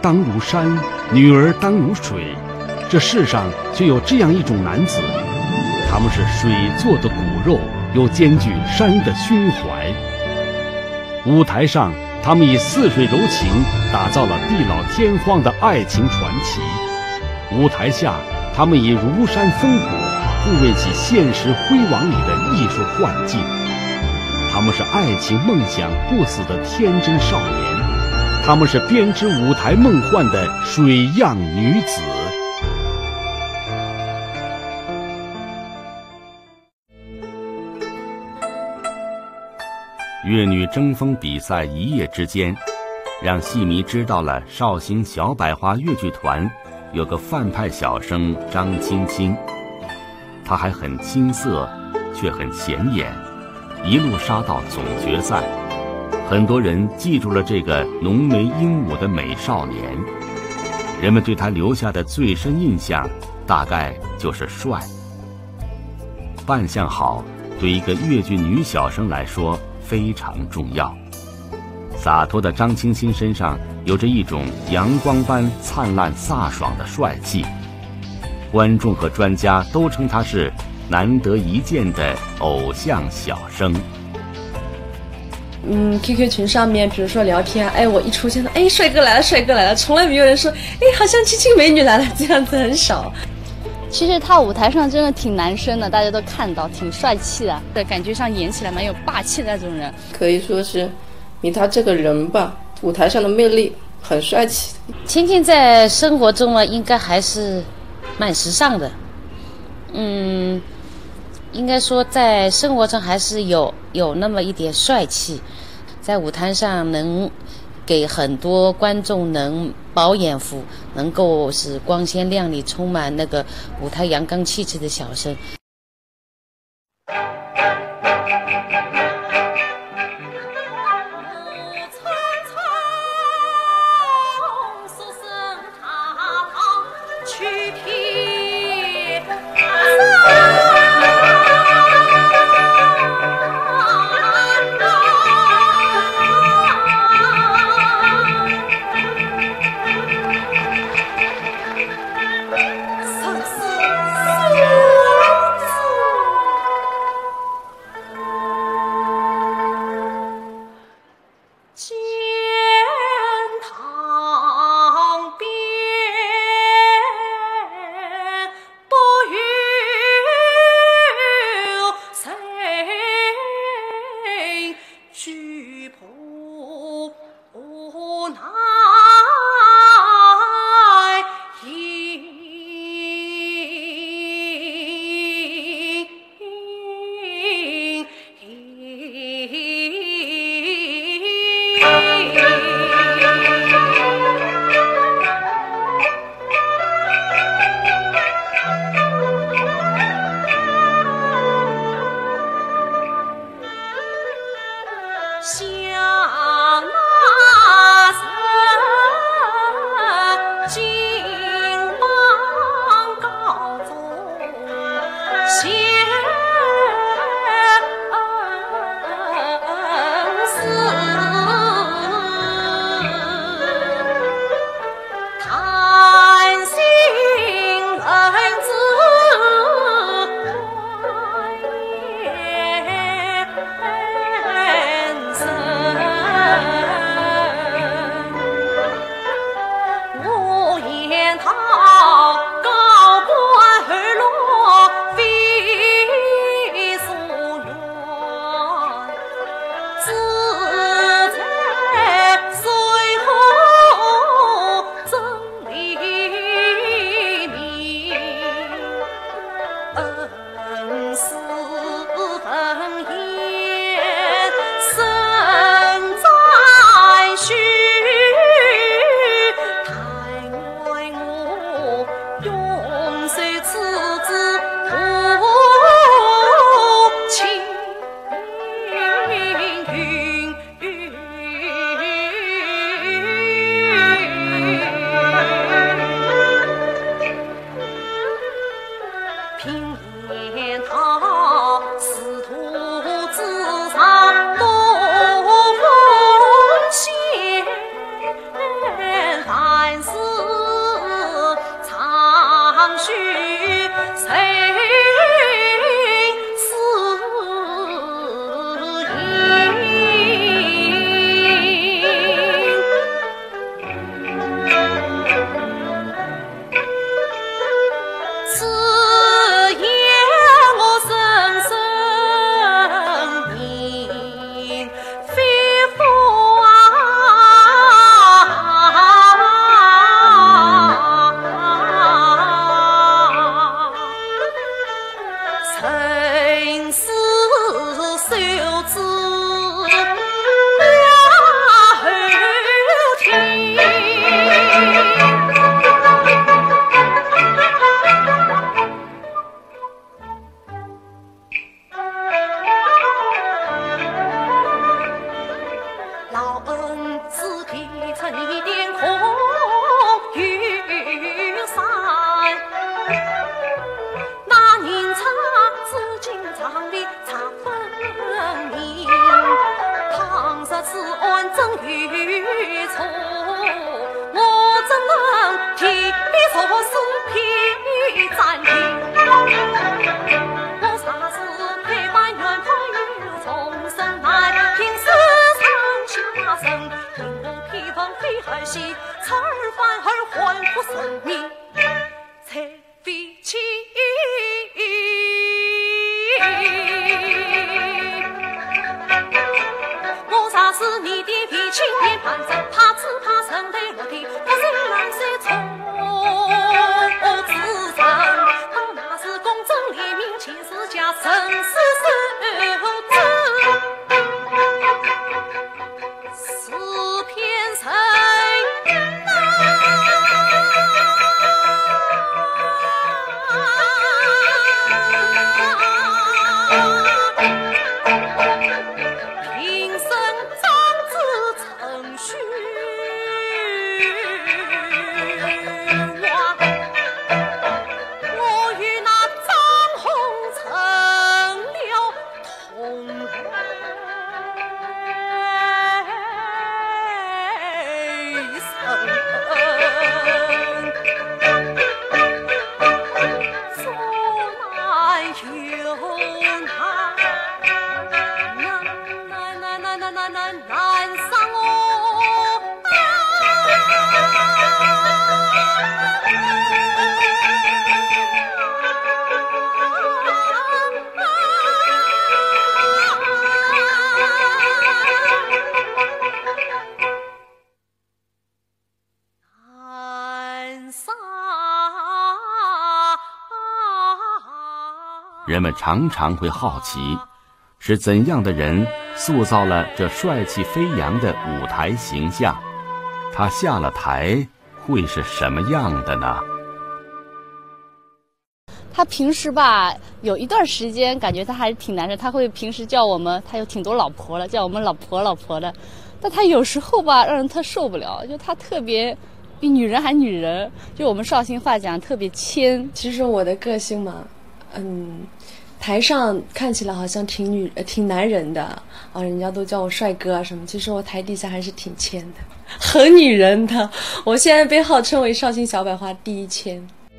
当如山，女儿当如水，这世上就有这样一种男子，他们是水做的骨肉，又兼具山的胸怀。舞台上，他们以似水柔情打造了地老天荒的爱情传奇；舞台下，他们以如山烽火护卫起现实辉煌里的艺术幻境。他们是爱情梦想不死的天真少年，他们是编织舞台梦幻的水样女子。粤女争锋比赛一夜之间，让戏迷知道了绍兴小百花越剧团有个范派小生张青青，她还很青涩，却很显眼，一路杀到总决赛。很多人记住了这个浓眉英武的美少年，人们对她留下的最深印象大概就是帅。扮相好，对一个粤剧女小生来说非常重要。洒脱的张青青身上有着一种阳光般灿烂飒爽的帅气，观众和专家都称她是难得一见的偶像小生。 QQ 群上面，比如说聊天，我一出现了，帅哥来了，帅哥来了，从来没有人说，好像青青美女来了，这样子很少。 其实他舞台上真的挺男生的，大家都看到，挺帅气的，感觉上演起来蛮有霸气的那种人。 可以说是，以他这个人吧，舞台上的魅力很帅气。 青青在生活中应该还是蛮时尚的，应该说在生活中还是有那么一点帅气，在舞台上能给很多观众能饱眼福，能够是光鲜亮丽，充满那个舞台阳刚气质的小生。 人们常常会好奇，是怎样的人塑造了这帅气飞扬的舞台形象？他下了台会是什么样的呢？ 他平时吧，有一段时间感觉他还是挺男人，他会平时叫我们，他有挺多老婆了，叫我们老婆老婆的。但他有时候吧，让人特受不了，就他特别比女人还女人，就我们绍兴话讲特别谦。 其实我的个性嘛，台上看起来好像挺男人的啊，人家都叫我帅哥啊什么。其实我台底下还是挺谦的，很女人的。我现在被号称为绍兴小百花第一谦。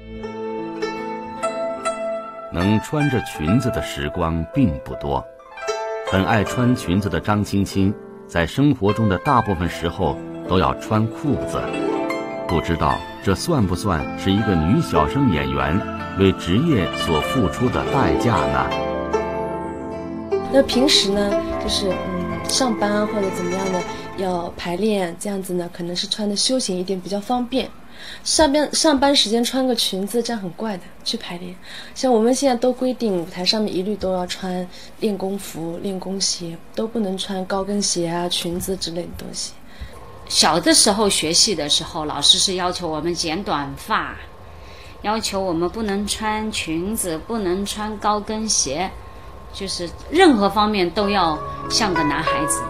能穿着裙子的时光并不多，很爱穿裙子的张青青，在生活中的大部分时候都要穿裤子。不知道这算不算是一个女小生演员为职业所付出的代价呢？ 那平时呢，就是上班或者怎么样的要排练，这样子呢，可能是穿的休闲一点比较方便。上班时间穿个裙子，这样很怪的去排练。像我们现在都规定，舞台上面一律都要穿练功服、练功鞋，都不能穿高跟鞋啊、裙子之类的东西。 小的时候学戏的时候，老师是要求我们剪短发，要求我们不能穿裙子，不能穿高跟鞋，就是任何方面都要像个男孩子。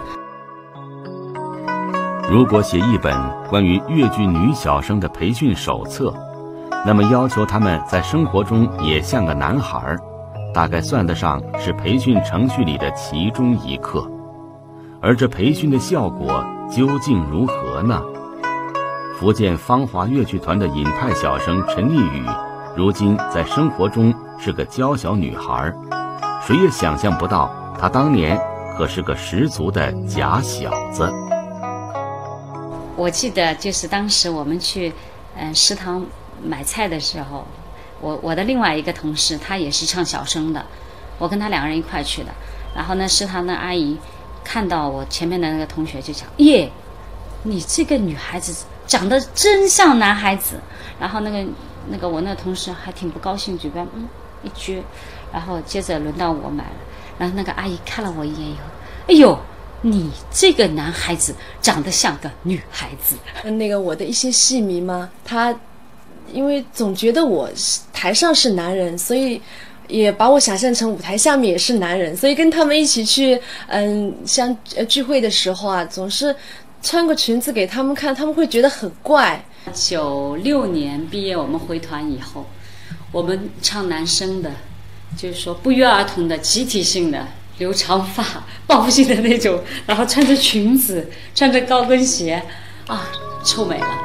如果写一本关于越剧女小生的培训手册，那么要求他们在生活中也像个男孩，大概算得上是培训程序里的其中一课。而这培训的效果究竟如何呢？ 福建芳华越剧团的尹派小生陈丽宇，如今在生活中是个娇小女孩，谁也想象不到她当年可是个十足的假小子。 我记得就是当时我们去食堂买菜的时候，我的另外一个同事他也是唱小生的，我跟他2个人一块去的。然后呢，食堂的阿姨看到我前面的那个同学就讲：“耶，你这个女孩子长得真像男孩子。”然后那个我那个同事还挺不高兴，嘴巴一撅。然后接着轮到我买了，然后那个阿姨看了我一眼以后，哎呦，你这个男孩子长得像个女孩子。 那个我的一些戏迷嘛，他因为总觉得我台上是男人，所以也把我想象成舞台下面也是男人，所以跟他们一起去像聚会的时候啊，总是穿个裙子给他们看，他们会觉得很怪。 96年毕业我们回团以后，我们唱男生的，就是说不约而同的集体性的留长发报复性的那种，然后穿着裙子穿着高跟鞋啊，臭美了。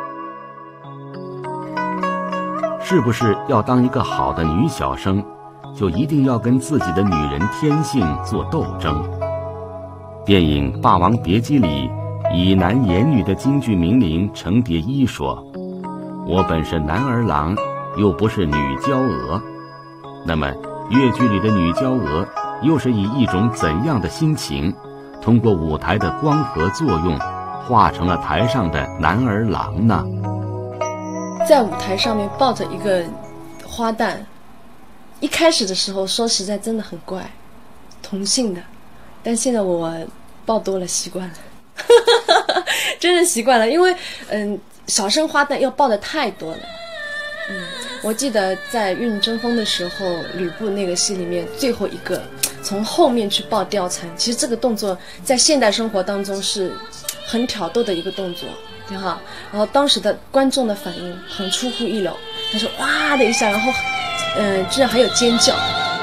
是不是要当一个好的女小生，就一定要跟自己的女人天性做斗争？电影《霸王别姬》里以男言女的京剧名伶程蝶衣说：“我本是男儿郎，又不是女娇娥。”那么越剧里的女娇娥又是以一种怎样的心情，通过舞台的光合作用，化成了台上的男儿郎呢？ 在舞台上面抱着一个花旦，一开始的时候说实在真的很怪，同性的，但现在我抱多了，习惯了真的习惯了。因为小生花旦要抱的太多了。我记得在《玉女争锋》的时候，吕布那个戏里面最后一个从后面去抱貂蝉，其实这个动作在现代生活当中是很挑逗的一个动作，对哈。然后当时的观众的反应很出乎意料，他说哇的一下，然后居然还有尖叫。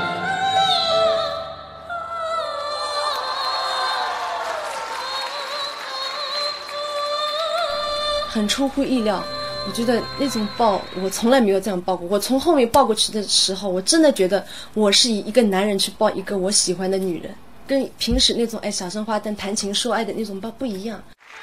很出乎意料，我觉得那种抱我从来没有这样抱过。我从后面抱过去的时候，我真的觉得我是以一个男人去抱一个我喜欢的女人，跟平时那种小生花旦谈情说爱的那种抱不一样。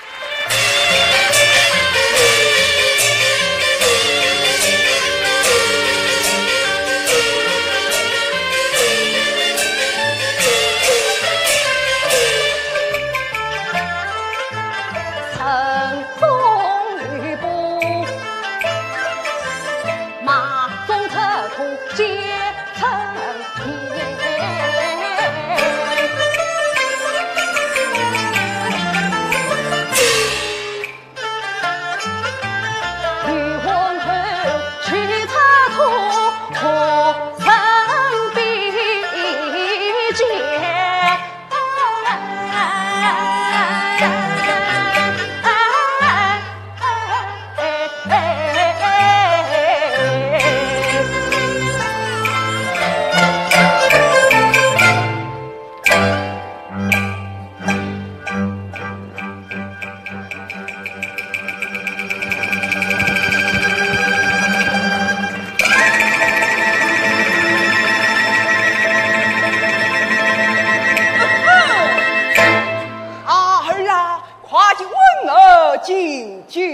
敬酒，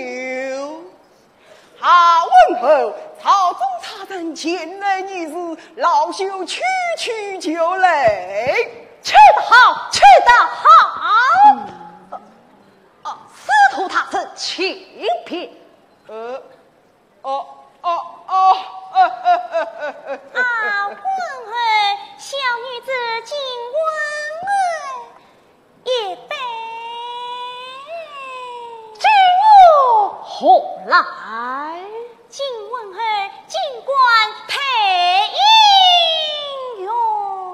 问候曹总差人前来女士，老朽区区就来， 吃得好，吃得好。司徒他是清贫。问候小女子今问候一杯。今我何来？今问候尽管配音哟。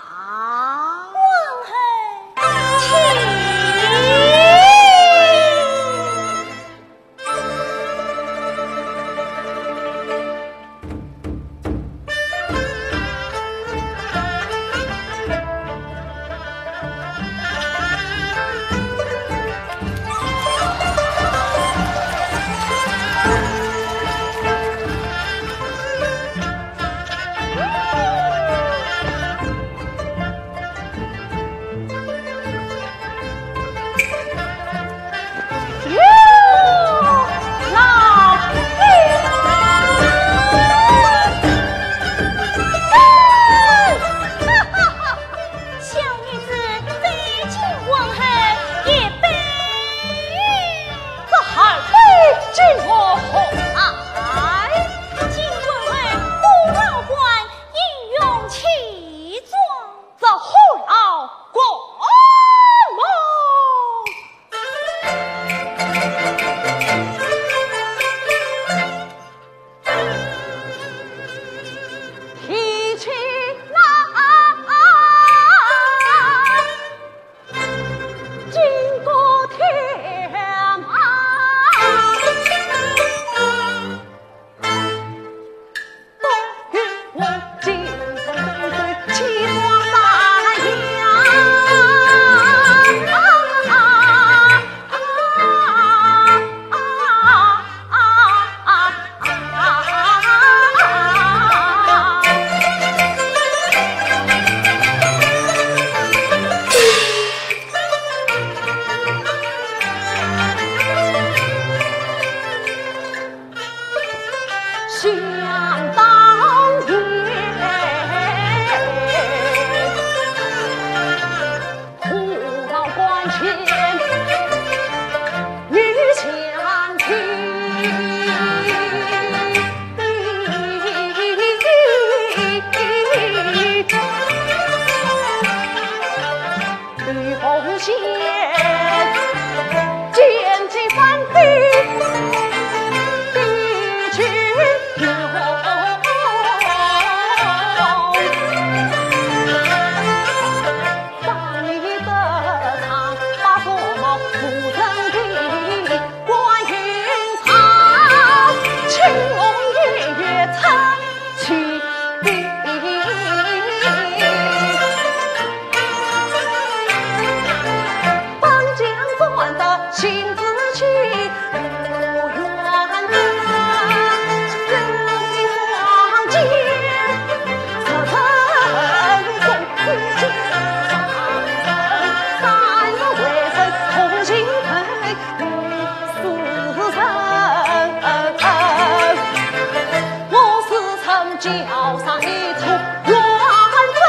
问候请。 想当年，父老关前女相亲。吕奉先见其反对，敌军有，当你的长把左毛不曾听，关云长青龙偃月曾去地。亲自去不远的四地望见，此恨总是见三个为分同心配与死神，我是曾交上一处缘分。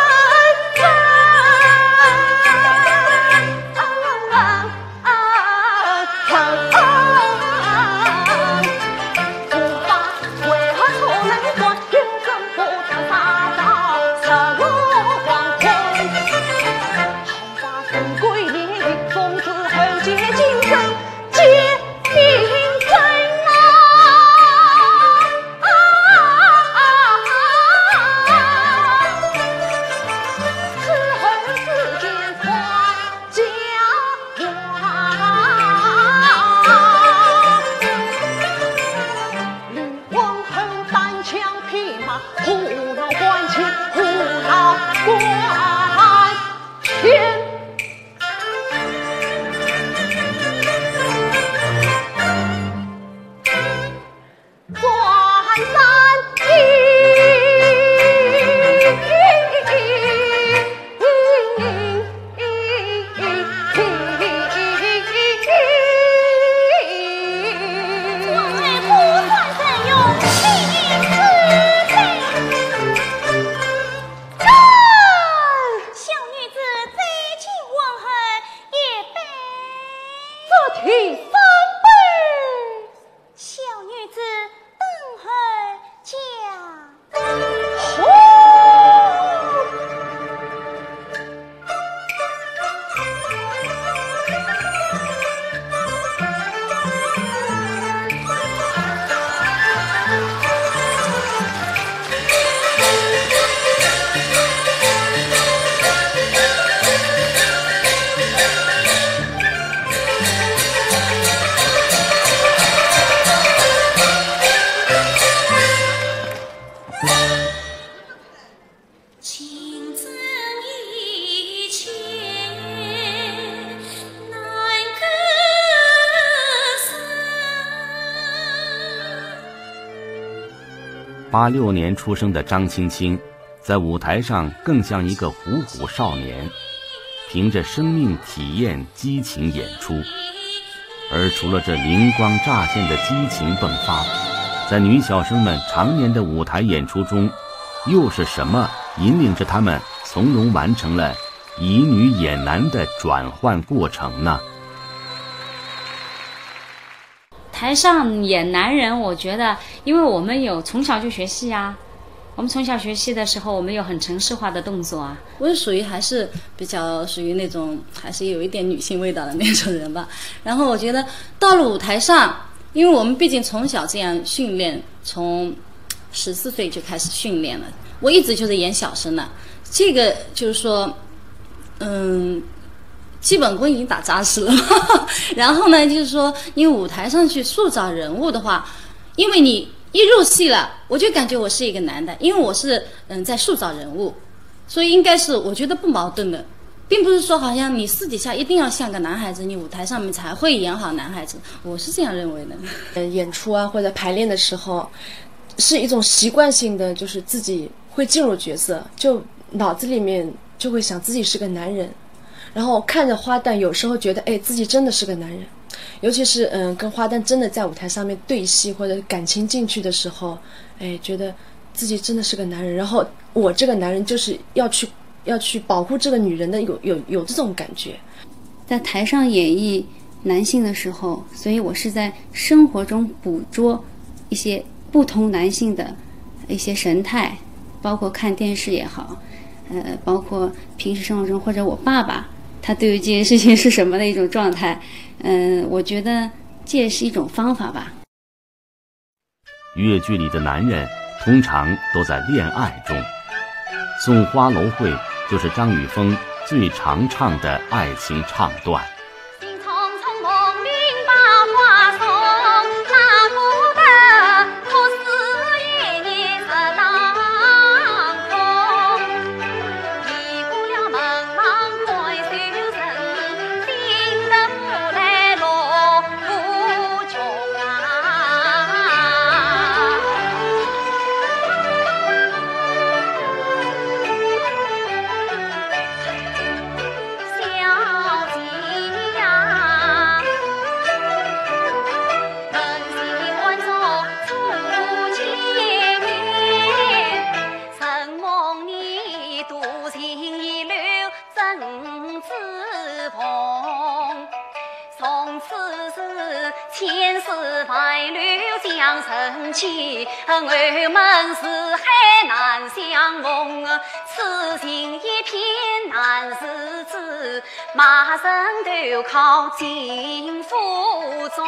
86年出生的张青青，在舞台上更像一个虎虎少年，凭着生命体验激情演出。而除了这灵光乍现的激情迸发，在女小生们常年的舞台演出中，又是什么引领着她们从容完成了以女演男的转换过程呢？ 台上演男人，我觉得因为我们有从小就学戏啊，我们从小学戏的时候，我们有很程式化的动作啊。 我是属于还是比较属于那种还是有一点女性味道的那种人吧。然后我觉得到了舞台上，因为我们毕竟从小这样训练，从14岁就开始训练了，我一直就是演小生的，这个就是说基本功已经打扎实了。然后呢，就是说你舞台上去塑造人物的话，因为你一入戏了，我就感觉我是一个男的，因为我是在塑造人物，所以应该是我觉得不矛盾的，并不是说好像你私底下一定要像个男孩子，你舞台上面才会演好男孩子，我是这样认为的。 演出啊或者排练的时候，是一种习惯性的，就是自己会进入角色，就脑子里面就会想自己是个男人。然后看着花旦，有时候觉得，哎，自己真的是个男人， 尤其是跟花旦真的在舞台上面对戏或者感情进去的时候，觉得自己真的是个男人，然后我这个男人就是要去保护这个女人的，有这种感觉。 在台上演绎男性的时候，所以我是在生活中捕捉一些不同男性的一些神态，包括看电视也好，包括平时生活中或者我爸爸他对于这件事情是什么的一种状态，我觉得这也是一种方法吧。 越剧里的男人通常都在恋爱中，送花楼会就是张雨峰最常唱的爱情唱段。 千丝万缕将成情，我们是海难相逢，此情一片难自制，马上投靠金府中。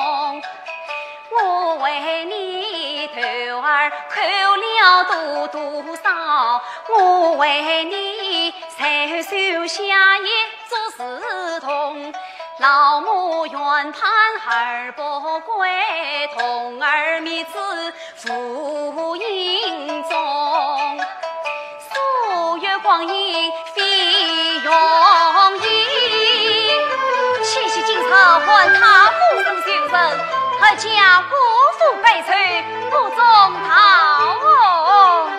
我为你头儿哭了多少，我为你手手下也做事同。老母远盼儿不归，童儿觅子父营中。岁月光阴非容易，七夕今朝换他不生修身，何家辜负悲催不中逃。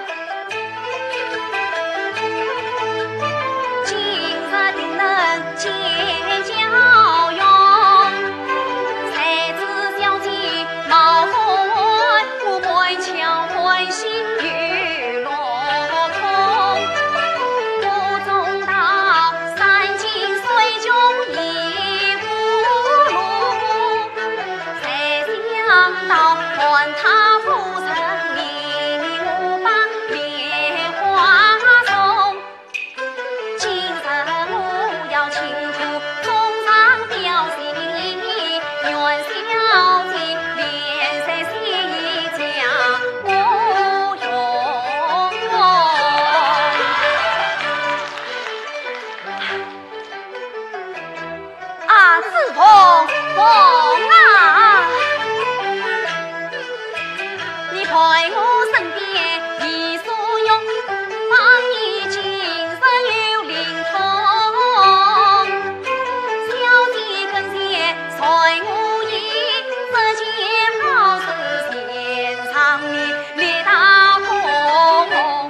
今日定能见教用，才知小姐冒风我满腔欢喜与落空。我中到三尽水中一无路，才想到还他父成名我把莲花送。今日我要请出中上表心意，愿小姐连山西将我用。啊，自奉奉啊！你陪我身边一所用，帮你今日有灵通。小姐跟前随我意，这件好事献上你列大功。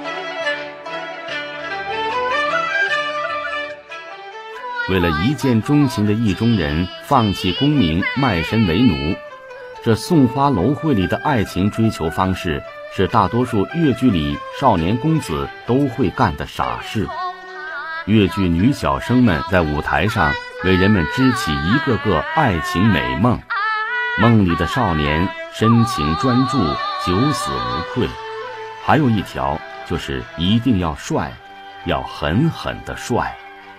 为了一见钟情的意中人放弃功名，卖身为奴，这送花楼会里的爱情追求方式是大多数越剧里少年公子都会干的傻事。越剧女小生们在舞台上为人们织起一个个爱情美梦，梦里的少年深情专注，九死无愧。还有一条就是一定要帅，要狠狠的帅。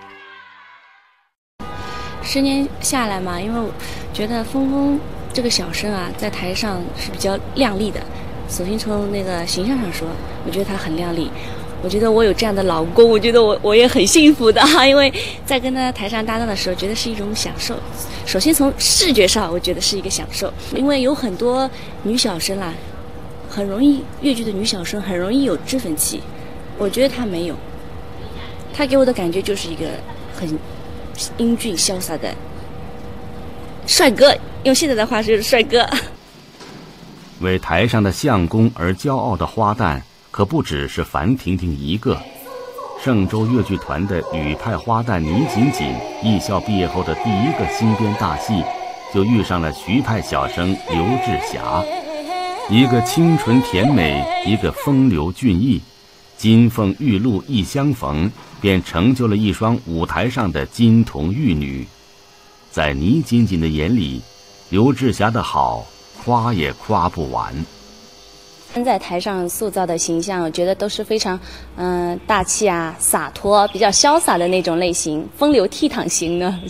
10年下来嘛，因为我觉得峰峰这个小生啊，在台上是比较靓丽的。首先从那个形象上说，我觉得他很靓丽。我觉得我有这样的老公，我觉得我也很幸福的，因为在跟他台上搭档的时候，觉得是一种享受。首先从视觉上，我觉得是一个享受，因为有很多女小生啦，很容易越剧的女小生很容易有脂粉气，我觉得他没有，他给我的感觉就是一个很英俊潇洒的帅哥，用现在的话说就是帅哥。 为台上的相公而骄傲的花旦可不只是樊婷婷一个。嵊州越剧团的吕派花旦倪锦锦艺校毕业后的第一个新编大戏就遇上了徐派小生刘志霞，一个清纯甜美，一个风流俊逸，金凤玉露一相逢，便成就了一双舞台上的金童玉女。在倪锦锦的眼里，刘志霞的好夸也夸不完。 在台上塑造的形象，我觉得都是非常大气啊、洒脱、比较潇洒的那种类型，风流倜傥型的。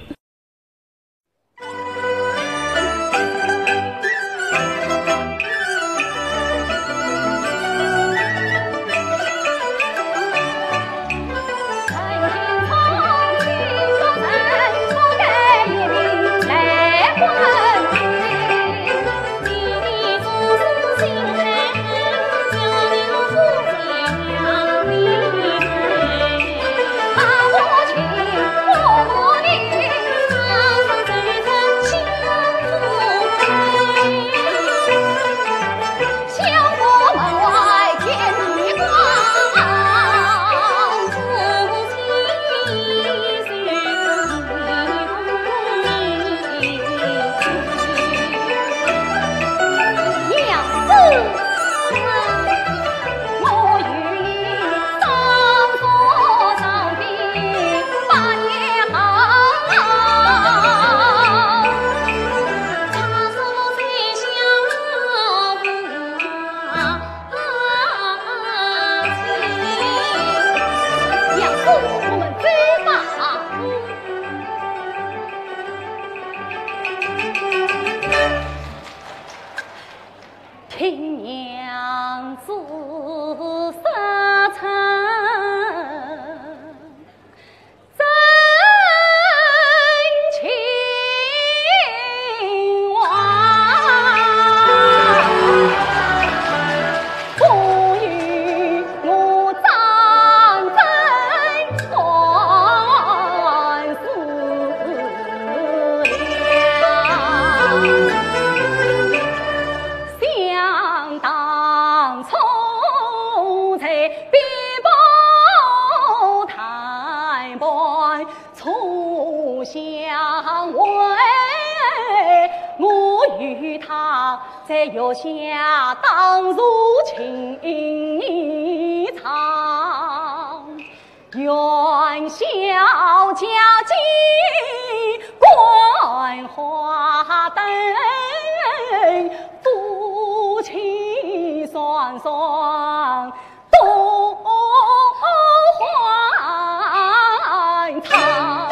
在月下当如情一场，元宵佳节观花灯，夫妻双双多欢唱。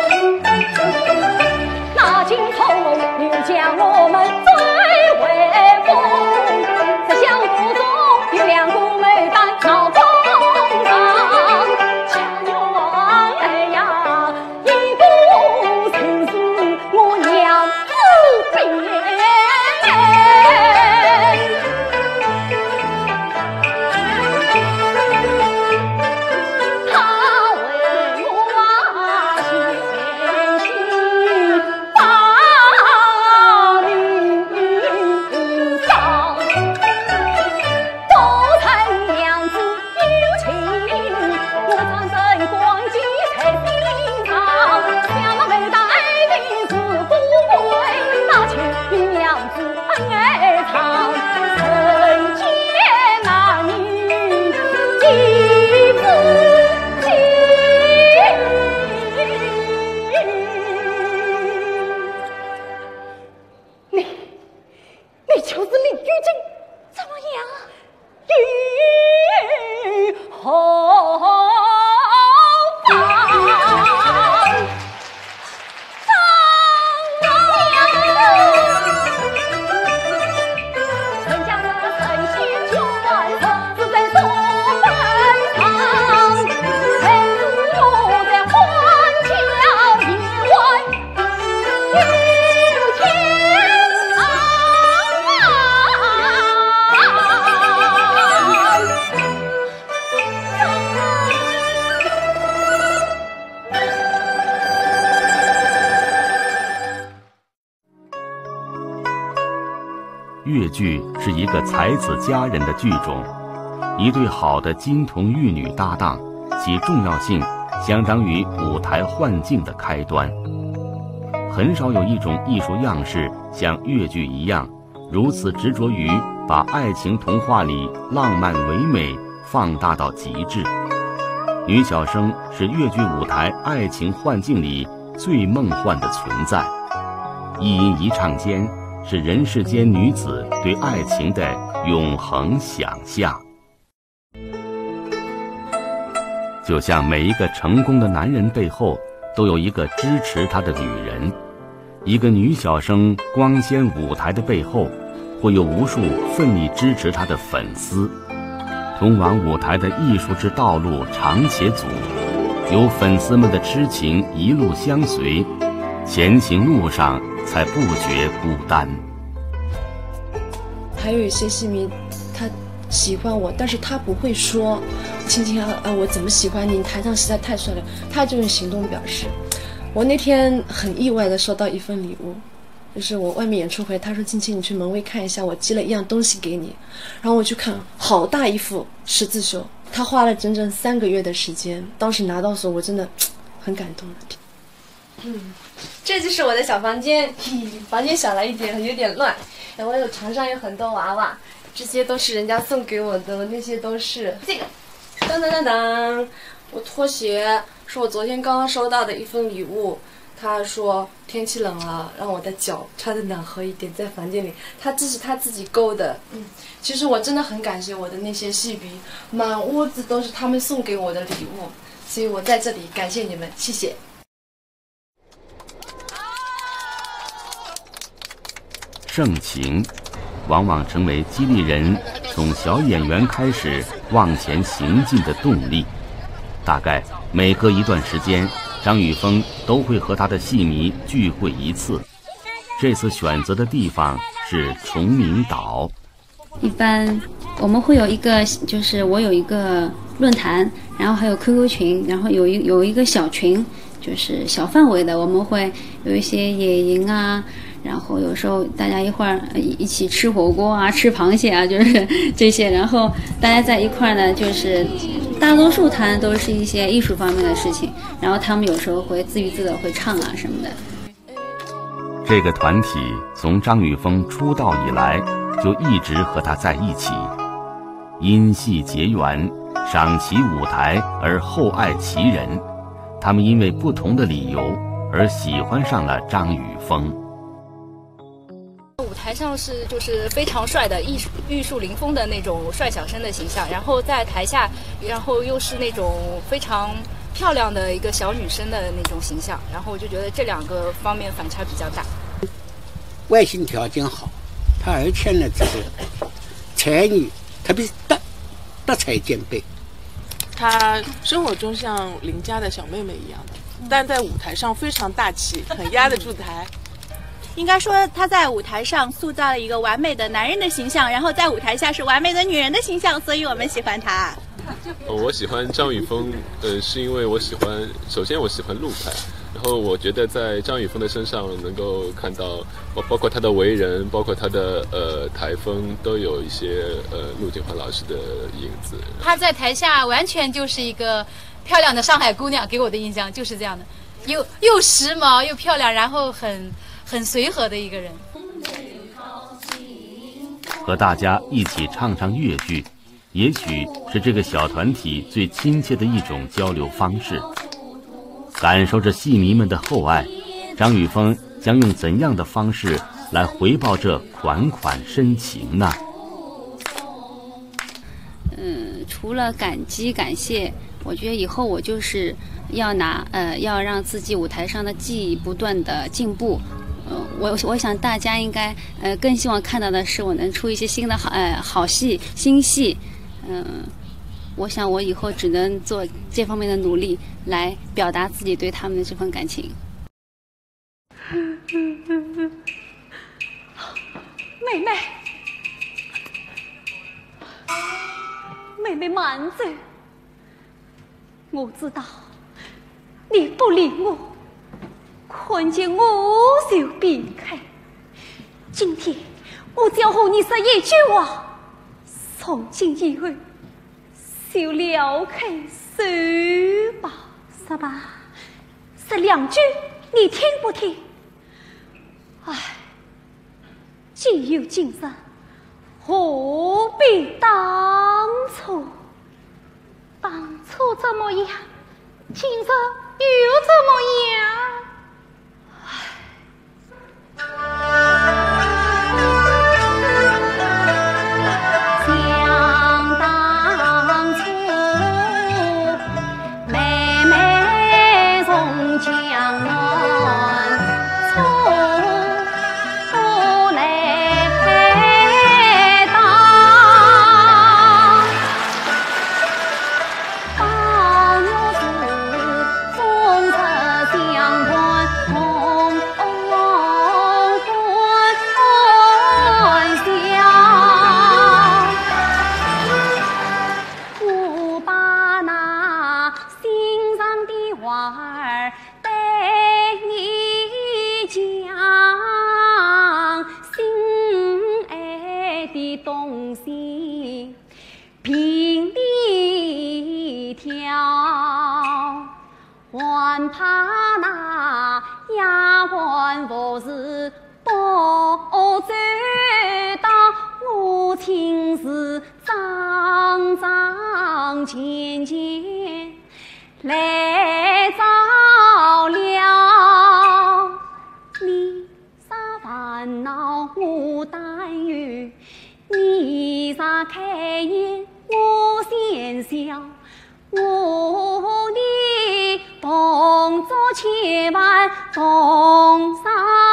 那今后又将我们追为在相府中有两股美丹闹风浪，恰愿呀一股情书我娘子编，他为我献心把命丧。你就是李玉珍，怎么样？以后越剧是一个才子佳人的剧种，一对好的金童玉女搭档，其重要性相当于舞台幻境的开端。 很少有一种艺术样式像越剧一样，如此执着于把爱情童话里浪漫唯美放大到极致。女小生是越剧舞台爱情幻境里最梦幻的存在，一吟一唱间是人世间女子对爱情的永恒想象。就像每一个成功的男人背后都有一个支持他的女人，一个女小生光鲜舞台的背后会有无数奋力支持她的粉丝。通往舞台的艺术之道路长且阻，有粉丝们的痴情一路相随，前行路上才不觉孤单。 还有一些戏迷，他喜欢我，但是他不会说，青青啊，我怎么喜欢你？台上实在太帅了，他就用行动表示。我那天很意外的收到一份礼物，就是我外面演出回，他说青青你去门卫看一下，我寄了一样东西给你。然后我去看，好大一幅十字绣，他花了整整3个月的时间，当时拿到手我真的很感动。这就是我的小房间，房间小了一点，有点乱。然后我床上有很多娃娃，这些都是人家送给我的，那些都是这个，当当当当，我拖鞋是我昨天刚刚收到的一份礼物。他说天气冷了，让我的脚穿得暖和一点，在房间里。这是他自己勾的。其实我真的很感谢我的那些戏迷，满屋子都是他们送给我的礼物，所以我在这里感谢你们，谢谢。 盛情往往成为激励人从小演员开始往前行进的动力。大概每隔一段时间，张雨峰都会和他的戏迷聚会一次。这次选择的地方是崇明岛。 一般我们会有一个，就是我有一个论坛，然后还有 QQ 群，然后有一个小群，就是小范围的，我们会有一些野营啊，然后有时候大家一起吃火锅啊，吃螃蟹啊，就是这些。然后大家在一块呢，就是大多数谈都是一些艺术方面的事情，然后他们有时候会自娱自乐，会唱啊什么的。 这个团体从张雨峰出道以来就一直和他在一起，因戏结缘，赏其舞台而后爱其人。他们因为不同的理由而喜欢上了张雨峰。 舞台上就是非常帅的玉树临风的那种帅小生的形象，然后在台下，然后又是那种非常漂亮的一个小女生的那种形象，然后我就觉得这2个方面反差比较大。 外形条件好，他而且呢这个才艺特别德才兼备。 她生活中像邻家的小妹妹一样的，但在舞台上非常大气，很压得住台。 应该说他在舞台上塑造了一个完美的男人的形象，然后在舞台下是完美的女人的形象，所以我们喜欢他。 我喜欢张雨峰，是因为首先我喜欢陆派，然后我觉得在张雨峰的身上能够看到，包括他的为人，包括他的台风，都有一些陆锦华老师的影子。 他在台下完全就是一个漂亮的上海姑娘，给我的印象就是这样的，又时髦又漂亮，然后很随和的一个人。 和大家一起唱越剧，也许是这个小团体最亲切的一种交流方式。感受着戏迷们的厚爱，张雨峰将用怎样的方式来回报这款款深情呢？ 除了感激感谢，我觉得以后我就是要要让自己舞台上的技艺不断的进步。我想大家应该更希望看到的是我能出一些新的好戏新戏。我想我以后只能做这方面的努力，来表达自己对他们的这份感情。 妹妹，妹妹慢走，我知道你不理我，看见我就避开。今天我只要和你说一句话，从今以后就撩开手吧，是吧？说2句，你听不听？ 唉，既有今日，何必当初？当初怎么样，今日又怎么样？想当初，妹妹从江南出来当，当又是风车相伴同我把那心上的话儿对你讲，心爱的东西凭你挑，还怕那丫鬟不是不知道我情是脏脏浅浅来着了，你啥烦恼我担忧，你啥开眼我先笑，我的动作千万同上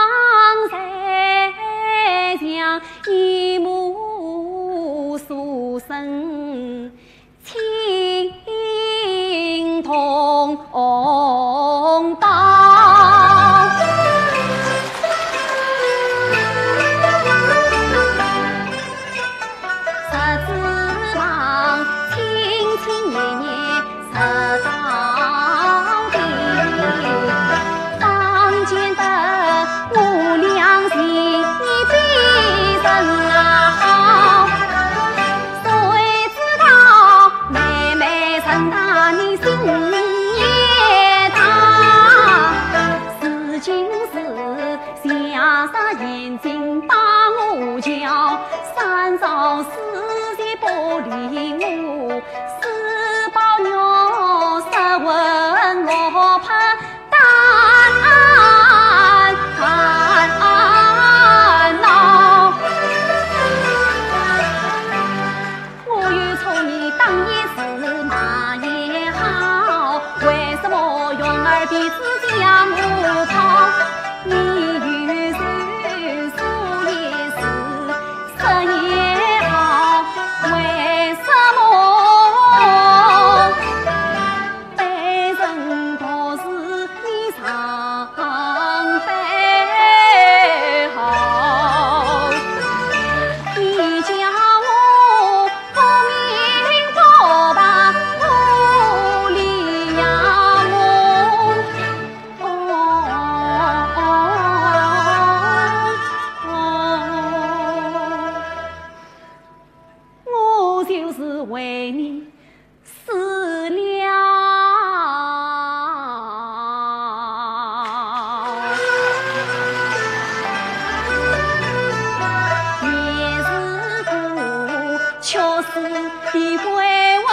山像一母书生情同胞。十字旁清清年年十到底，当见得我良心比人好，谁知道妹妹曾打你心也大，是今是下杀眼睛把我叫，三朝四节不理我，四宝鸟十问罗盘我又从你当夜是那也好，为什么用儿鼻子将我跑？你有时说也是，说也好，为什么背人都是你常背好？你叫我不明不白不理呀我就是为你死了。也是苦，却是的回温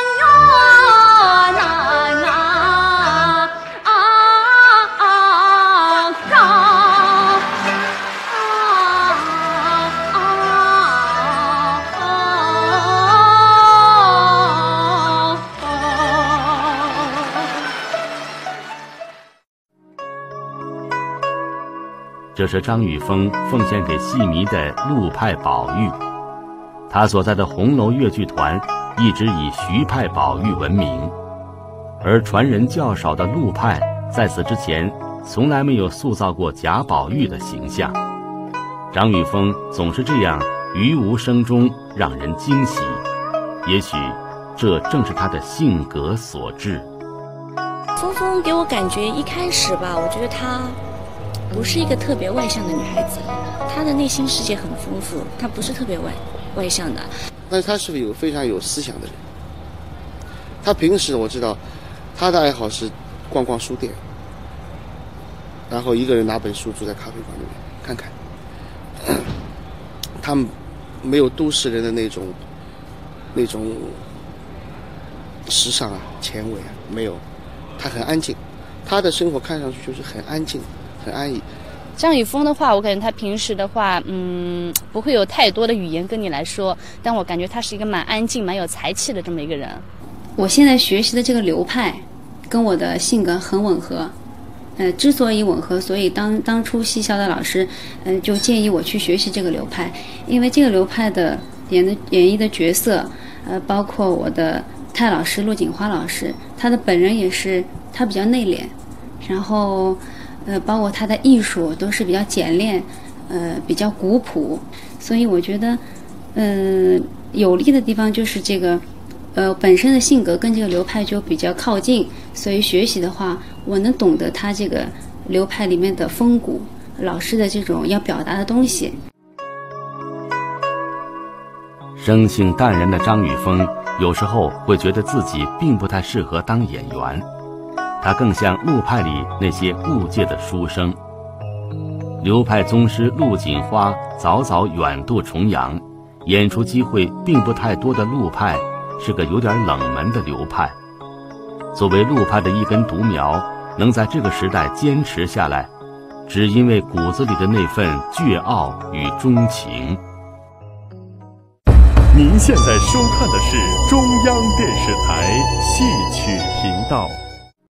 这是张雨峰奉献给戏迷的陆派宝玉。他所在的红楼越剧团一直以徐派宝玉闻名，而传人较少的陆派在此之前从来没有塑造过贾宝玉的形象。张雨峰总是这样于无声中让人惊喜，也许这正是他的性格所致。 峰峰给我感觉一开始吧，我觉得她不是一个特别外向的女孩子，她的内心世界很丰富，她不是特别外向的。 但是她是个非常有思想的人。她平时我知道，她的爱好是逛逛书店，然后一个人拿本书住在咖啡馆里面。 看看。他们没有都市人的那种时尚啊、前卫啊，没有。他很安静，他的生活看上去就是很安静、很安逸。 张雨峰的话，我感觉他平时的话，不会有太多的语言跟你来说，但我感觉他是一个蛮安静、蛮有才气的这么一个人。 我现在学习的这个流派，跟我的性格很吻合。之所以吻合，所以当初戏校的老师，就建议我去学习这个流派，因为这个流派的演绎的角色，包括我的泰老师陆锦花老师，他的本人也是他比较内敛，然后包括他的艺术都是比较简练，比较古朴，所以我觉得，有利的地方就是这个。本身的性格跟这个流派就比较靠近，所以学习的话，我能懂得他这个流派里面的风骨，老师的这种要表达的东西。 生性淡然的张雨峰，有时候会觉得自己并不太适合当演员，他更像陆派里那些故界的书生。流派宗师陆锦花早早远渡重洋，演出机会并不太多的陆派是个有点冷门的流派。作为陆派的一根独苗，能在这个时代坚持下来，只因为骨子里的那份倨傲与钟情。 您现在收看的是中央电视台戏曲频道。